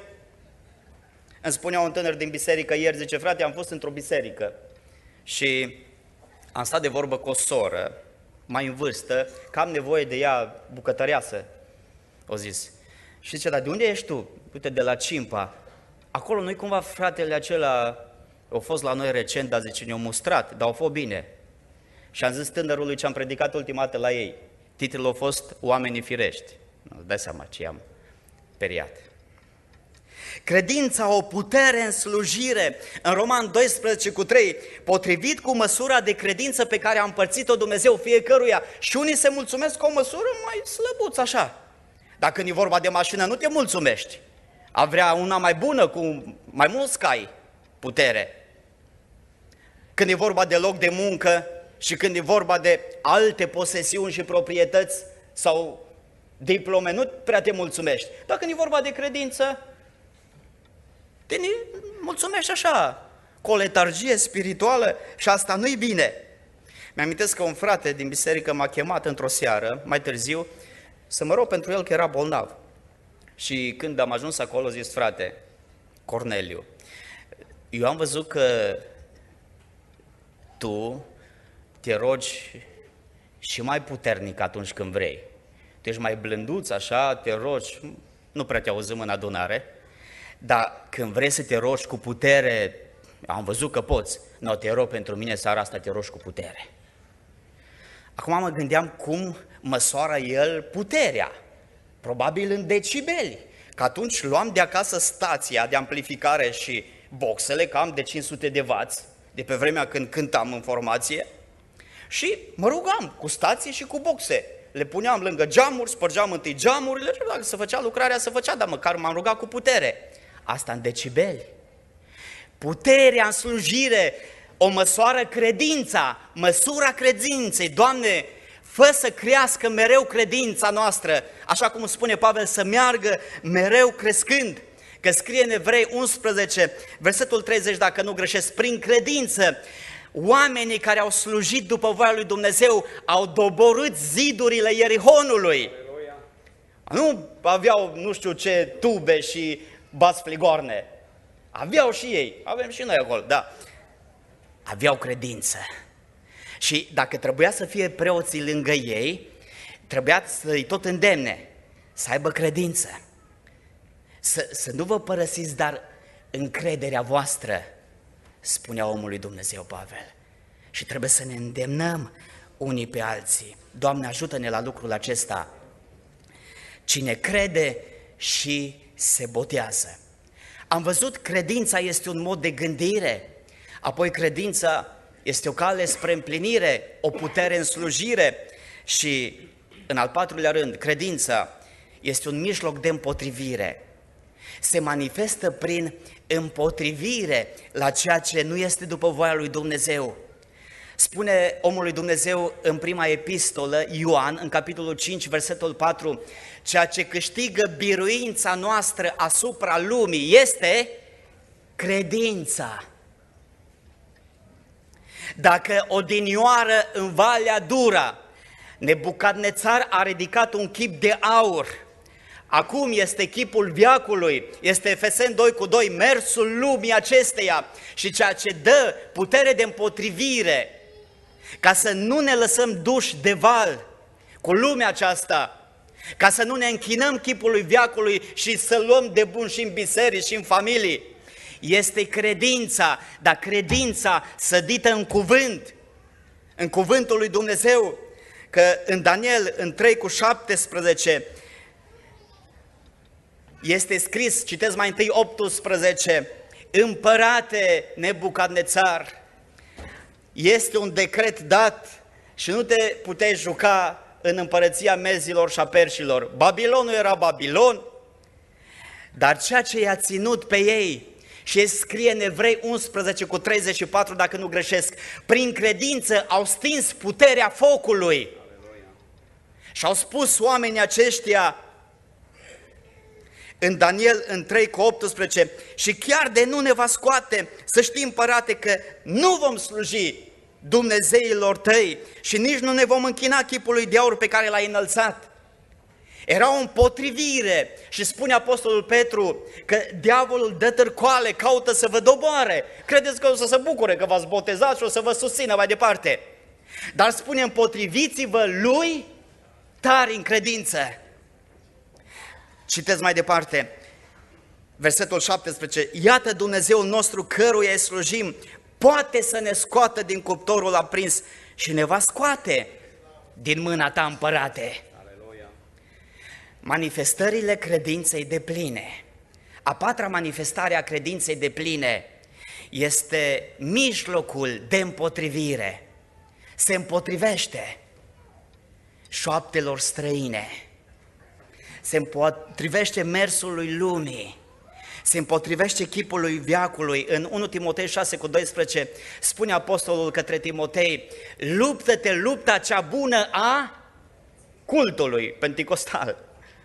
îmi spunea un tânăr din biserică ieri, zice, frate, am fost într-o biserică și am stat de vorbă cu o soră mai în vârstă, că am nevoie de ea bucătăreasă, o zis. Și zice, dar de unde ești tu? Uite, de la Cimpa. Acolo nu-i cumva fratele acela, a fost la noi recent, dar zice, ne-au mustrat, dar au fost bine. Și am zis tânărului ce am predicat ultima dată la ei. Titlul a fost Oamenii firești. Nu, dai seama ce am periat. Credința, o putere în slujire. În Roman doisprezece cu trei, potrivit cu măsura de credință pe care a împărțit-o Dumnezeu fiecăruia. Și unii se mulțumesc cu o măsură mai slăbuță, așa. Dacă când e vorba de mașină, nu te mulțumești. A vrea una mai bună, cu mai mulți cai, putere. Când e vorba de loc de muncă și când e vorba de alte posesiuni și proprietăți sau diplome, nu prea te mulțumești. Dar când e vorba de credință, te mulțumești așa, cu o letargie spirituală și asta nu-i bine. Mi-amintesc că un frate din biserică m-a chemat într-o seară, mai târziu, să mă rog pentru el că era bolnav. Și când am ajuns acolo, zis, frate, Corneliu, eu am văzut că tu te rogi și mai puternic atunci când vrei. Tu ești mai blânduț, așa, te rogi, nu prea te auzim în adunare, dar când vrei să te rogi cu putere, am văzut că poți, nu, te rog pentru mine seara asta, te rogi cu putere. Acum mă gândeam cum măsoară el puterea, probabil în decibeli, că atunci luam de acasă stația de amplificare și boxele, cam de cinci sute de wați, de pe vremea când cântam în formație, și mă rugam cu stații și cu boxe. Le puneam lângă geamuri, spărgeam întâi geamurile, și dacă se făcea lucrarea, se făcea, dar măcar m-am rugat cu putere. Asta în decibeli. Puterea în slujire o măsoară credința, măsura credinței. Doamne, fă să crească mereu credința noastră, așa cum spune Pavel, să meargă mereu crescând. Că scrie în Evrei unsprezece, versetul treizeci, dacă nu greșesc, prin credință, oamenii care au slujit după voia lui Dumnezeu au doborât zidurile Ierihonului. Nu aveau nu știu ce tube și bați fligorne. Aveau și ei, avem și noi acolo, da. Aveau credință. Și dacă trebuia să fie preoții lângă ei, trebuia să-i tot îndemne, să aibă credință. Să, să nu vă părăsiți, dar încrederea voastră, spunea omul lui Dumnezeu Pavel. Și trebuie să ne îndemnăm unii pe alții. Doamne, ajută-ne la lucrul acesta. Cine crede și se botează. Am văzut, credința este un mod de gândire, apoi credința este o cale spre împlinire, o putere în slujire și, în al patrulea rând, credința este un mijloc de împotrivire. Se manifestă prin împotrivire la ceea ce nu este după voia lui Dumnezeu. Spune omul lui Dumnezeu în prima epistolă, Ioan, în capitolul cinci, versetul patru, ceea ce câștigă biruința noastră asupra lumii este credința. Dacă odinioară în Valea Dura, Nebucadnețar a ridicat un chip de aur, acum este chipul veacului, este Efeseni doi cu doi, mersul lumii acesteia și ceea ce dă putere de împotrivire, ca să nu ne lăsăm duși de val cu lumea aceasta, ca să nu ne închinăm chipului veacului și să luăm de bun și în biserici și în familii, este credința, dar credința sădită în cuvânt, în cuvântul lui Dumnezeu, că în Daniel, în trei cu șaptesprezece, este scris, citesc mai întâi optsprezece, împărate Nebucadnețar, este un decret dat și nu te puteai juca în împărăția mezilor și a perșilor. Babilonul era Babilon, dar ceea ce i-a ținut pe ei, și scrie în Evrei unsprezece cu treizeci și patru, dacă nu greșesc, prin credință au stins puterea focului. Aleluia. Și au spus oamenii aceștia în Daniel în trei cu optsprezece, și chiar de nu ne va scoate, să știi, împărate, că nu vom sluji dumnezeilor tăi și nici nu ne vom închina chipului de aur pe care l-ai înălțat. Era o împotrivire și spune Apostolul Petru că diavolul dă târcoale, caută să vă doboare. Credeți că o să se bucure că v-ați botezat și o să vă susțină mai departe. Dar spune, împotriviți-vă lui tari în credință. Citesc mai departe, versetul șaptesprezece, iată Dumnezeul nostru căruia îi slujim, poate să ne scoată din cuptorul aprins și ne va scoate din mâna ta, împărate. Aleluia. Manifestările credinței depline. A patra manifestare a credinței depline este mijlocul de împotrivire. Se împotrivește șoaptelor străine, se împotrivește mersului lumii, se împotrivește chipului veacului. În unu Timotei șase cu doisprezece spune apostolul către Timotei, luptă-te lupta cea bună a cultului penticostal,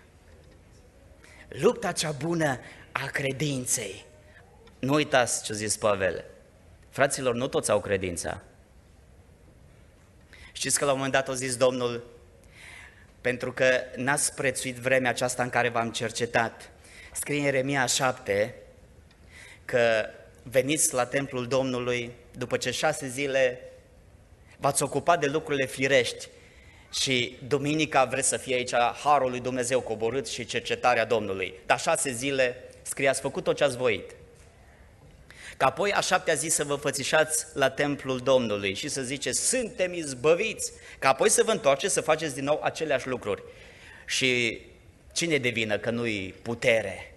lupta cea bună a credinței. Nu uitați ce a zis Pavel, fraților, nu toți au credința. Știți că la un moment dat a zis Domnul, pentru că n-ați prețuit vremea aceasta în care v-am cercetat. Scrie în Ieremia șapte că veniți la templul Domnului după ce șase zile v-ați ocupat de lucrurile firești și duminica vreți să fie aici harul lui Dumnezeu coborât și cercetarea Domnului. Dar șase zile, scrie, ați făcut tot ce ați voit. Că apoi a șaptea zi să vă fățișați la templul Domnului și să ziceți, suntem izbăviți, că apoi să vă întoarceți să faceți din nou aceleași lucruri. Și cine de vină că nu-i putere?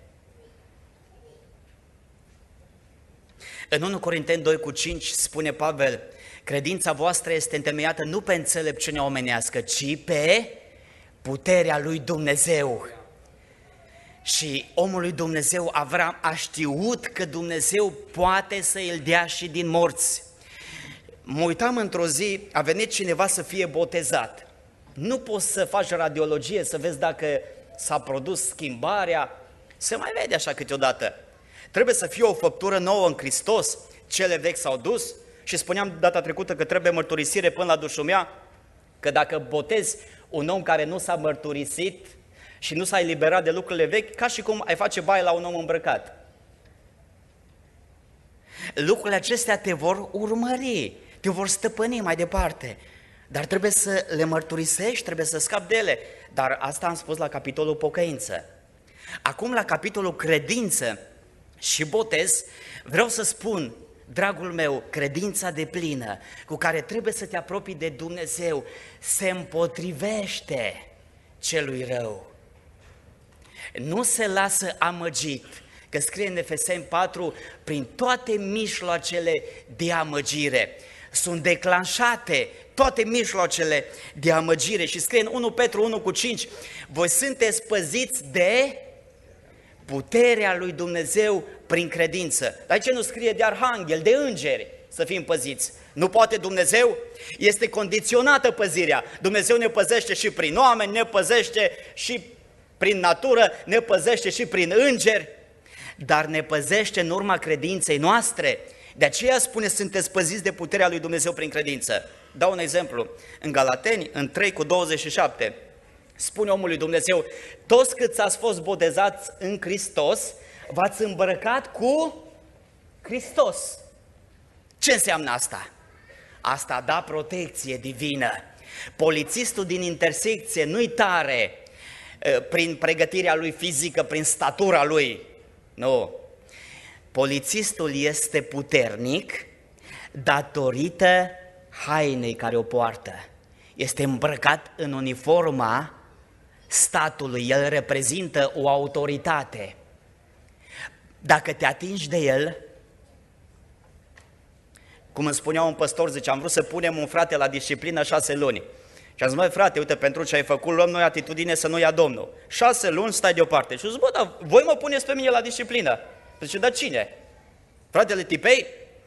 În unu Corinteni doi cu cinci spune Pavel, credința voastră este întemeiată nu pe înțelepciunea omenească, ci pe puterea lui Dumnezeu. Și omul lui Dumnezeu, Avram, a știut că Dumnezeu poate să îl dea și din morți. Mă uitam într-o zi, a venit cineva să fie botezat. Nu poți să faci radiologie, să vezi dacă s-a produs schimbarea, se mai vede așa câteodată. Trebuie să fie o făptură nouă în Hristos, cele vechi s-au dus și spuneam data trecută că trebuie mărturisire până la dușumea, că dacă botezi un om care nu s-a mărturisit și nu s-a eliberat de lucrurile vechi, ca și cum ai face baie la un om îmbrăcat. Lucrurile acestea te vor urmări, te vor stăpâni mai departe, dar trebuie să le mărturisești, trebuie să scapi de ele. Dar asta am spus la capitolul pocăință. Acum la capitolul credință și botez, vreau să spun, dragul meu, credința deplină cu care trebuie să te apropii de Dumnezeu se împotrivește celui rău. Nu se lasă amăgit, că scrie în Efeseni patru, prin toate mijloacele de amăgire sunt declanșate toate mijloacele de amăgire. Și scrie în unu Petru unu cu cinci, voi sunteți păziți de puterea lui Dumnezeu prin credință. Dar aici nu scrie de arhanghel, de îngeri să fim păziți. Nu poate Dumnezeu? Este condiționată păzirea. Dumnezeu ne păzește și prin oameni, ne păzește și prin natură, ne păzește și prin îngeri, dar ne păzește în urma credinței noastre. De aceea spune, sunteți păziți de puterea lui Dumnezeu prin credință. Dau un exemplu. În Galateni, în trei cu douăzeci și șapte, spune omul lui Dumnezeu, toți câți ați fost botezați în Hristos, v-ați îmbrăcat cu Hristos. Ce înseamnă asta? Asta da protecție divină. Polițistul din intersecție nu-i tare prin pregătirea lui fizică, prin statura lui. Nu. Polițistul este puternic datorită hainei care o poartă. Este îmbrăcat în uniforma statului, el reprezintă o autoritate. Dacă te atingi de el, cum îmi spunea un păstor, zice, am vrut să punem un frate la disciplină șase luni. Și am zis, măi frate, uite, pentru ce ai făcut, luăm noi atitudine să nu ia Domnul. Șase luni stai deoparte. Și zic, bă, dar voi mă puneți pe mine la disciplină. Zice, dar cine? Fratele Tipei?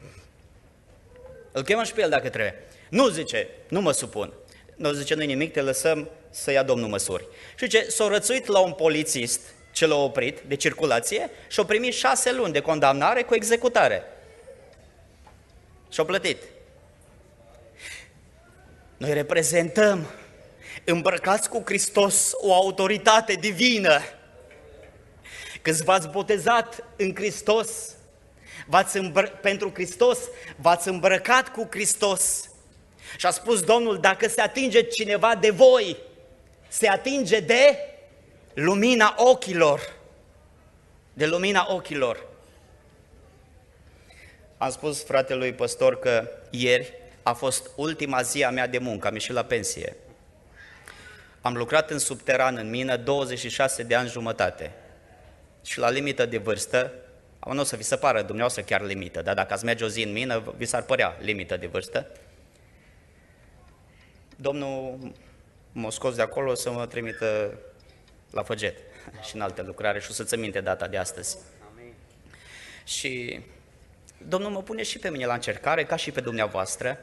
Îl chemă și pe el dacă trebuie. Nu, zice, nu mă supun. Nu, zice, nu-i nimic, te lăsăm să ia Domnul măsuri. Și zice, s-a rățuit la un polițist ce l-a oprit de circulație și a primit șase luni de condamnare cu executare. Și-a plătit. Noi reprezentăm, îmbrăcați cu Hristos, o autoritate divină. Când v-ați botezat în Hristos, v-ați îmbră- pentru Hristos, v-ați îmbrăcat cu Hristos. Și a spus Domnul, dacă se atinge cineva de voi, se atinge de lumina ochilor. De lumina ochilor. Am spus fratelui păstor că ieri a fost ultima zi a mea de muncă, am ieșit la pensie. Am lucrat în subteran, în mină, douăzeci și șase de ani jumătate. Și la limită de vârstă, nu o să vi se pară dumneavoastră chiar limită, dar dacă ați merge o zi în mină, vi s-ar părea limită de vârstă. Domnul m-a scos de acolo să mă trimită la Făget și în alte lucrare și o să-ți minte data de astăzi. Amin. Și Domnul mă pune și pe mine la încercare, ca și pe dumneavoastră,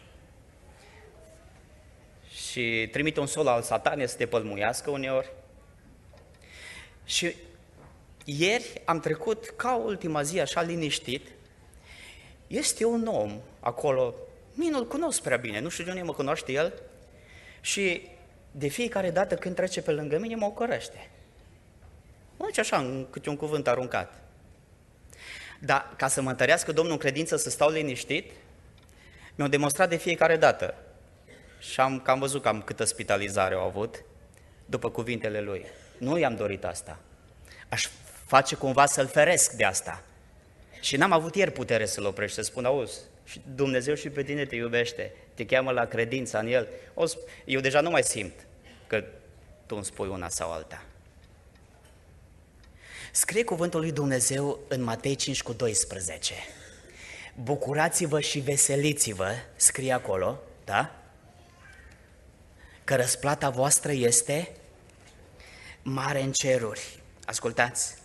și trimite un sol al satanei să te pălmuiască uneori. Și ieri am trecut ca ultima zi așa liniștit, este un om acolo, mie nu-l cunosc prea bine, nu știu de unde mă cunoaște el, și de fiecare dată când trece pe lângă mine mă ocărăște. Mă duce așa, în câte un cuvânt aruncat. Dar ca să mă întărească Domnul în credință să stau liniștit, mi-au demonstrat de fiecare dată. Și am cam văzut cam câtă spitalizare au avut după cuvintele lui. Nu i-am dorit asta. Aș face cumva să-l feresc de asta. Și n-am avut ieri putere să-l oprești, să spun, auzi, și Dumnezeu și pe tine te iubește, te cheamă la credința în El. Eu deja nu mai simt că tu îmi spui una sau alta. Scrie cuvântul lui Dumnezeu în Matei cinci cu doisprezece. Bucurați-vă și veseliți-vă, scrie acolo, da? Că răsplata voastră este mare în ceruri. Ascultați.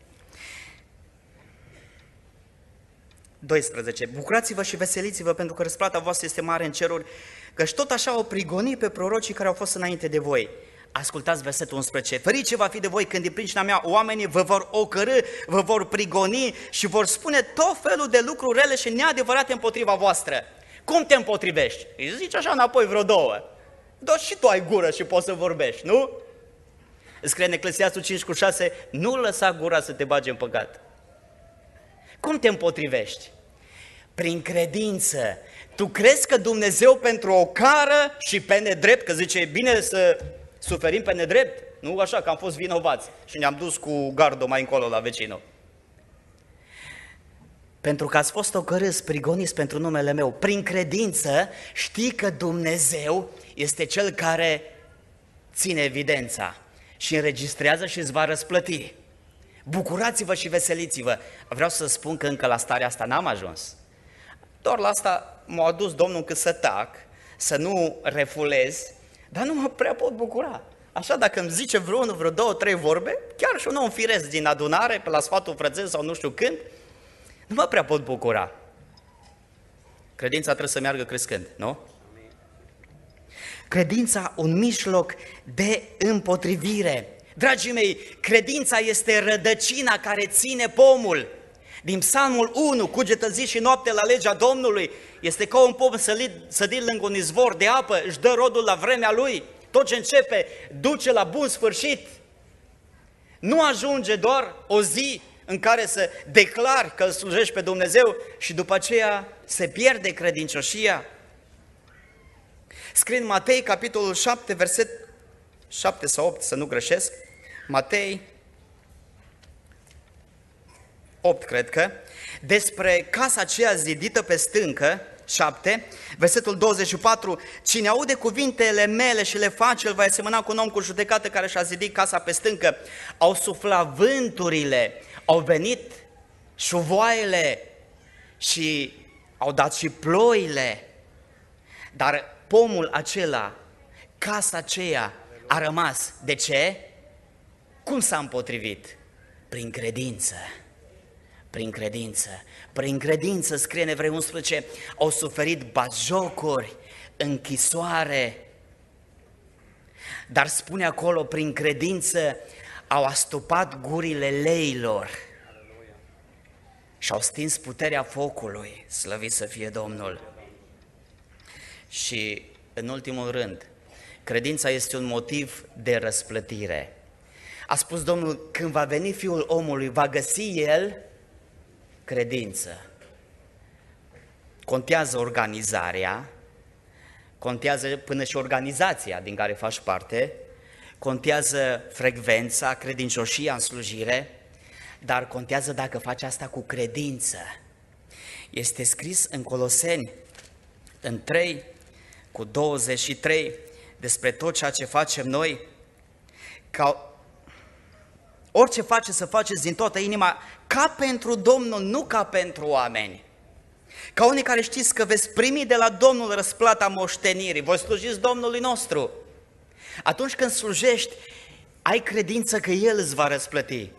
doisprezece. Bucurați-vă și veseliți-vă pentru că răsplata voastră este mare în ceruri, căci tot așa au prigonit pe prorocii care au fost înainte de voi. Ascultați versetul unsprezece. Ferice va fi de voi când din pricina mea oamenii vă vor ocărî, vă vor prigoni și vor spune tot felul de lucruri rele și neadevărate împotriva voastră. Cum te împotrivești? Îi zici așa înapoi vreo două. Dar și tu ai gură și poți să vorbești, nu? Scrie în Eclesiastul cinci cu șase, nu lăsa gura să te bage în păcat. Cum te împotrivești? Prin credință. Tu crezi că Dumnezeu pentru o cară și pe nedrept, că zice, e bine să suferim pe nedrept? Nu așa, că am fost vinovați și ne-am dus cu gardul mai încolo la vecinul. Pentru că ați fost ocărâți, prigoniți pentru numele meu, prin credință știi că Dumnezeu este Cel care ține evidența și înregistrează și îți va răsplăti. Bucurați-vă și veseliți-vă. Vreau să spun că încă la starea asta n-am ajuns. Doar la asta m-a adus Domnul cât să tac, să nu refulez, dar nu mă prea pot bucura. Așa, dacă îmi zice vreunul vreo două, trei vorbe, chiar și un om firesc din adunare, pe la sfatul frățesc sau nu știu când, nu mă prea pot bucura. Credința trebuie să meargă crescând, nu? Credința un mijloc de împotrivire. Dragii mei, credința este rădăcina care ține pomul. Din Psalmul unu, cugetă zi și noapte la legea Domnului, este ca un pom sădit lângă un izvor de apă, își dă rodul la vremea lui, tot ce începe duce la bun sfârșit. Nu ajunge doar o zi în care să declari că îl slujești pe Dumnezeu și după aceea se pierde credincioșia. Scrie în Matei, capitolul șapte, verset șapte sau opt, să nu greșesc, Matei opt, cred că, despre casa aceea zidită pe stâncă, șapte, versetul douăzeci și patru, cine aude cuvintele mele și le face, el va asemăna cu un om cu judecată care și-a zidit casa pe stâncă. Au suflat vânturile, au venit șuvoaiele și au dat și ploile, dar pomul acela, casa aceea a rămas. De ce? Cum s-a împotrivit? Prin credință. Prin credință. Prin credință, scrie în Evrei unsprezece, au suferit batjocuri, închisoare. Dar spune acolo, prin credință, au astupat gurile leilor și au stins puterea focului. Slăvit să fie Domnul! Și, în ultimul rând, credința este un motiv de răsplătire. A spus Domnul, când va veni Fiul omului, va găsi El credință. Contează organizarea, contează până și organizația din care faci parte, contează frecvența, credincioșia în slujire, dar contează dacă faci asta cu credință. Este scris în Coloseni, în trei, cu douăzeci și trei, despre tot ceea ce facem noi, ca orice face să faceți din toată inima, ca pentru Domnul, nu ca pentru oameni. Ca unii care știți că veți primi de la Domnul răsplata moștenirii, voi slujiți Domnului nostru. Atunci când slujești, ai credință că El îți va răsplăti.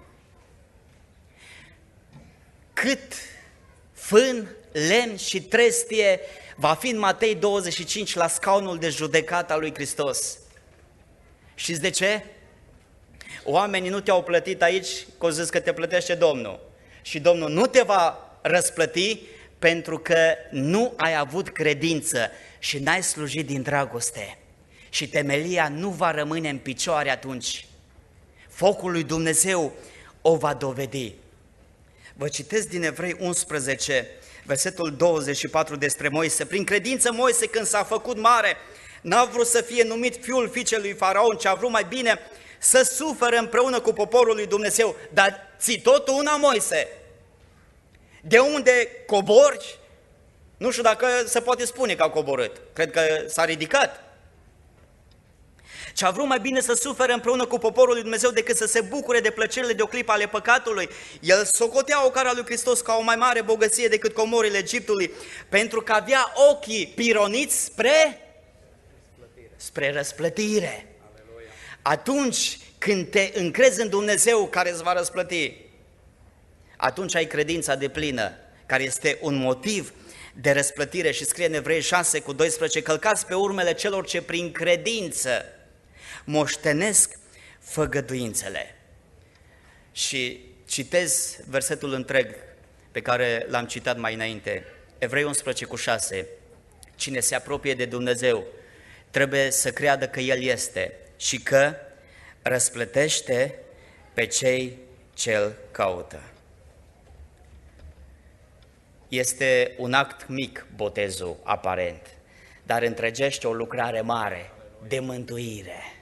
Cât fân, lemn și trestie va fi în Matei douăzeci și cinci la scaunul de judecată al lui Hristos. Știți de ce? Oamenii nu te-au plătit aici, că au zis că te plătește Domnul. Și Domnul nu te va răsplăti pentru că nu ai avut credință și n-ai slujit din dragoste. Și temelia nu va rămâne în picioare atunci. Focul lui Dumnezeu o va dovedi. Vă citesc din Evrei unsprezece, versetul douăzeci și patru despre Moise. Prin credință Moise, când s-a făcut mare, n-a vrut să fie numit fiul fiicei lui Faraon, ci a vrut mai bine să suferă împreună cu poporul lui Dumnezeu. Dar ții tot una, Moise. De unde cobori? Nu știu dacă se poate spune că a coborât. Cred că s-a ridicat. Ce a vrut mai bine să suferă împreună cu poporul lui Dumnezeu decât să se bucure de plăcerile de o clipă ale păcatului. El socotea ocara lui Hristos ca o mai mare bogăție decât comorile Egiptului, pentru că avea ochii pironiți spre, spre răsplătire. Atunci când te încrezi în Dumnezeu care îți va răsplăti, atunci ai credința deplină, care este un motiv de răsplătire. Și scrie în Evrei șase cu doisprezece, călcați pe urmele celor ce prin credință moștenesc făgăduințele. Și citez versetul întreg pe care l-am citat mai înainte, Evrei unsprezece cu șase, cine se apropie de Dumnezeu trebuie să creadă că El este și că răsplătește pe cei ce îl caută. Este un act mic botezul aparent, dar întregește o lucrare mare de mântuire.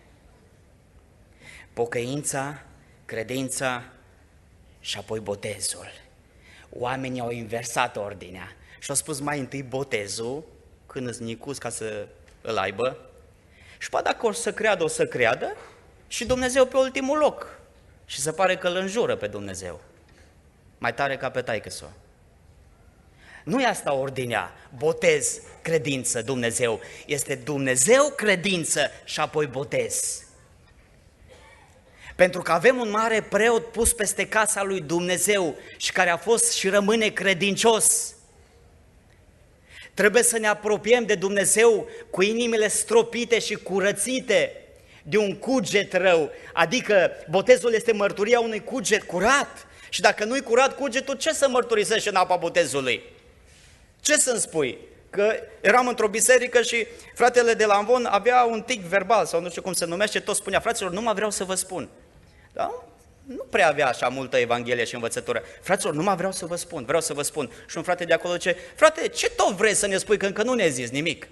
Pocăința, credința și apoi botezul. Oamenii au inversat ordinea și au spus mai întâi botezul, când îți nicus ca să îl aibă, și poate dacă o să creadă, o să creadă, și Dumnezeu pe ultimul loc. Și se pare că îl înjură pe Dumnezeu. Mai tare ca pe taică-s-o. Nu e asta ordinea, botez, credință, Dumnezeu. Este Dumnezeu, credință și apoi botez. Pentru că avem un mare preot pus peste casa lui Dumnezeu și care a fost și rămâne credincios. Trebuie să ne apropiem de Dumnezeu cu inimile stropite și curățite de un cuget rău, adică botezul este mărturia unui cuget curat. Și dacă nu-i curat cugetul, ce să mărturisești în apa botezului? Ce să-mi spui? Că eram într-o biserică și fratele de la Amvon avea un tic verbal, sau nu știu cum se numește, tot spunea, fraților, nu mă vreau să vă spun. Da? Nu prea avea așa multă evanghelie și învățătură. Fraților, nu mă vreau să vă spun, vreau să vă spun. Și un frate de acolo zice, frate, ce tot vrei să ne spui, că încă nu ne-ai zis nimic?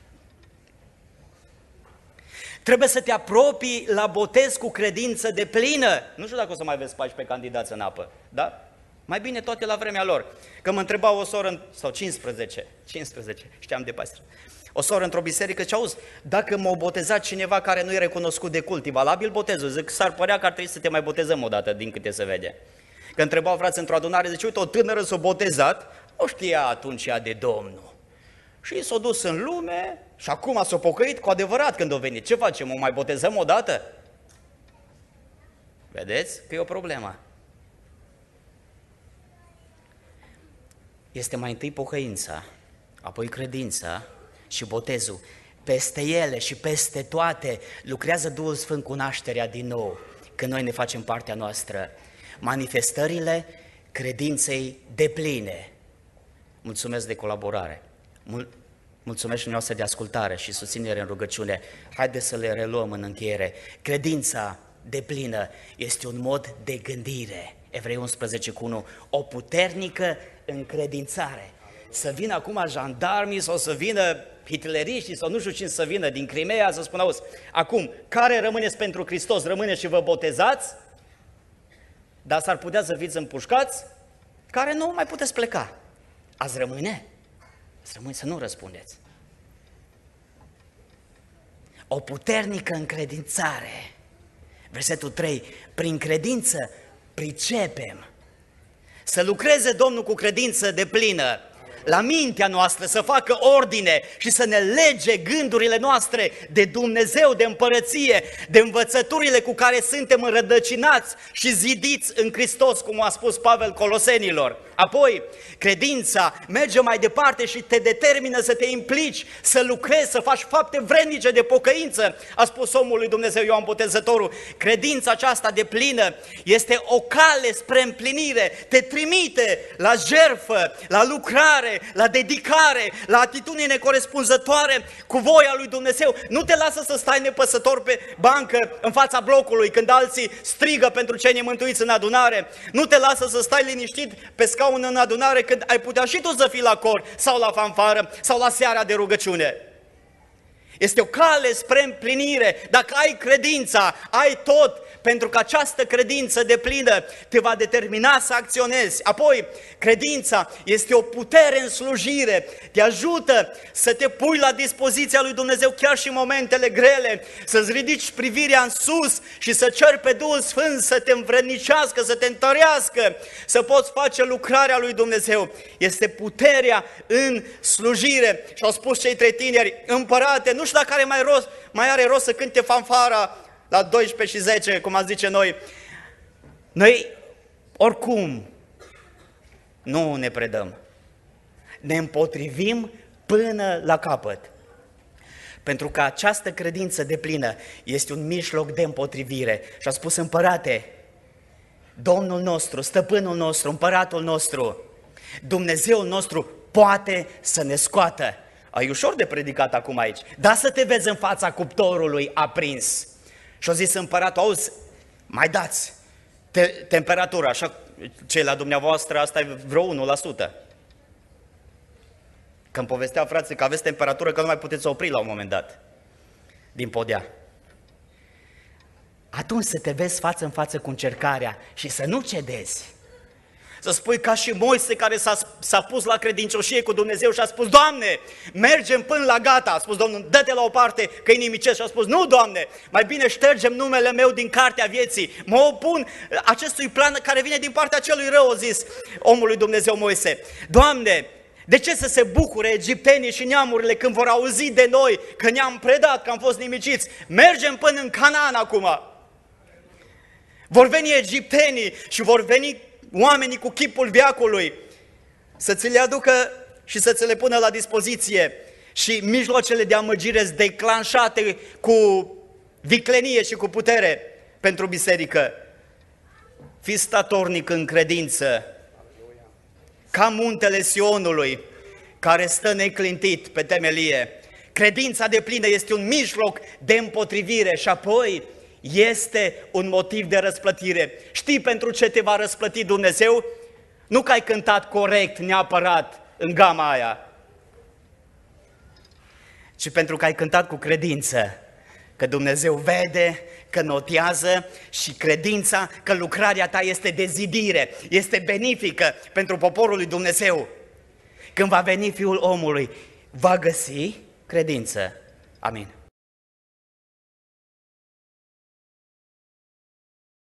Trebuie să te apropii la botez cu credință deplină. Nu știu dacă o să mai vezi pași pe candidați în apă, da? Mai bine toate la vremea lor. Că mă întreba o soră, sau cincisprezece, cincisprezece, știam de pastră. O soră într-o biserică, ce auzi, dacă m-a botezat cineva care nu e recunoscut de cult, e valabil botezul? Zic, s-ar părea că ar trebui să te mai botezăm o dată, din câte se vede. Că întrebau frați într-o adunare, zice, uite, o tânără s-a botezat, o știa atunci ea de Domnul. Și s-a dus în lume și acum s-a pocăit cu adevărat când a venit. Ce facem, o mai botezăm o dată? Vedeți că e o problemă. Este mai întâi pocăința, apoi credința și botezul. Peste ele și peste toate lucrează Duhul Sfânt cu nașterea din nou, când noi ne facem partea noastră. Manifestările credinței depline. Mulțumesc de colaborare. Mul- Mulțumesc dumneavoastră de ascultare și susținere în rugăciune. Haideți să le reluăm în încheiere. Credința deplină este un mod de gândire. Evrei unsprezece cu unu, o puternică încredințare. Să vină acum jandarmii sau să vină hitleriștii sau nu știu cine să vină din Crimea să spună, auzi, acum, care rămâneți pentru Hristos, rămâneți și vă botezați, dar s-ar putea să fiți împușcați, care nu mai puteți pleca. Ați rămâne? Ați rămâne să nu răspundeți. O puternică încredințare. Versetul trei, prin credință pricepem. Să lucreze Domnul cu credință deplină la mintea noastră, să facă ordine și să ne lege gândurile noastre de Dumnezeu, de împărăție, de învățăturile cu care suntem înrădăcinați și zidiți în Hristos, cum a spus Pavel Colosenilor. Apoi, credința merge mai departe și te determină să te implici, să lucrezi, să faci fapte vrednice de pocăință, a spus omul lui Dumnezeu Ioan Botezătorul. Credința aceasta deplină este o cale spre împlinire, te trimite la jertfă, la lucrare, la dedicare, la atitudine corespunzătoare cu voia lui Dumnezeu. Nu te lasă să stai nepăsător pe bancă în fața blocului când alții strigă pentru cei nemântuiți în adunare. Nu te lasă să stai liniștit pe scaun în adunare când ai putea și tu să fii la cor sau la fanfară sau la seara de rugăciune. Este o cale spre împlinire. Dacă ai credința, ai tot, pentru că această credință deplină te va determina să acționezi. Apoi, credința este o putere în slujire, te ajută să te pui la dispoziția lui Dumnezeu chiar și în momentele grele, să-ți ridici privirea în sus și să ceri pe Duhul Sfânt să te învrednicească, să te întărească, să poți face lucrarea lui Dumnezeu. Este puterea în slujire. Și au spus cei trei tineri, împărate, nu știu dacă are mai, rost, mai are rost să cânte fanfara la doisprezece și zece, cum ați zice noi. Noi, oricum, nu ne predăm. Ne împotrivim până la capăt. Pentru că această credință deplină este un mijloc de împotrivire. Și a spus, împărate, Domnul nostru, stăpânul nostru, împăratul nostru, Dumnezeul nostru poate să ne scoată. E ușor de predicat acum aici, dar să te vezi în fața cuptorului aprins. Și-a zis împăratul, auzi, mai dați te temperatura, așa, ce la dumneavoastră asta e vreo unu la sută. Când povestea frații că aveți temperatură, că nu mai puteți opri la un moment dat, din podea. Atunci să te vezi față în față cu încercarea și să nu cedezi. Să spui ca și Moise care s-a pus la credincioșie cu Dumnezeu și a spus, Doamne, mergem până la gata. A spus Domnul, dă-te la o parte că-i nimicesc. Și a spus, nu, Doamne, mai bine ștergem numele meu din cartea vieții. Mă opun acestui plan care vine din partea celui rău, a zis omul lui Dumnezeu Moise. Doamne, De ce să se bucure egiptenii și neamurile când vor auzi de noi că ne-am predat, că am fost nimiciți? Mergem până în Canaan acum. Vor veni egiptenii și vor veni oamenii cu chipul veacului să ți le aducă și să ți le pună la dispoziție. Și mijloacele de amăgire sunt declanșate cu viclenie și cu putere pentru biserică. Fii statornic în credință, ca muntele Sionului, care stă neclintit pe temelie. Credința deplină este un mijloc de împotrivire și apoi este un motiv de răsplătire. Știi pentru ce te va răsplăti Dumnezeu? Nu că ai cântat corect neapărat în gama aia, ci pentru că ai cântat cu credință, că Dumnezeu vede, că notează și credința că lucrarea ta este de zidire, este benefică pentru poporul lui Dumnezeu. Când va veni Fiul omului, va găsi credință. Amin.